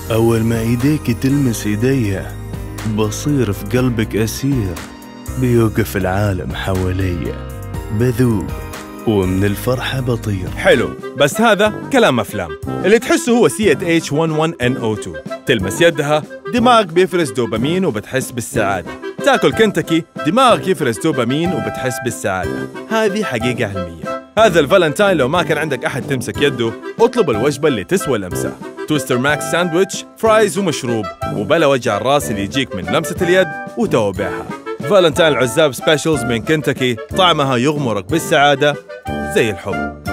أول ما إيديك تلمس إيديا بصير في قلبك أسير، بيوقف العالم حواليا، بذوب ومن الفرحة بطير. حلو، بس هذا كلام أفلام. اللي تحسه هو CH11NO2. تلمس يدها دماغك بيفرز دوبامين وبتحس بالسعادة. تاكل كنتاكي دماغك يفرز دوبامين وبتحس بالسعادة. هذه حقيقة علمية. هذا الفالنتاين لو ما كان عندك أحد تمسك يده، اطلب الوجبة اللي تسوى لمسة: تويستر ماكس ساندويتش، فرايز ومشروب، وبلا وجع الراس اللي يجيك من لمسة اليد وتوابعها. فالنتاين العزاب سبيشلز من كنتاكي، طعمها يغمرك بالسعادة زي الحب.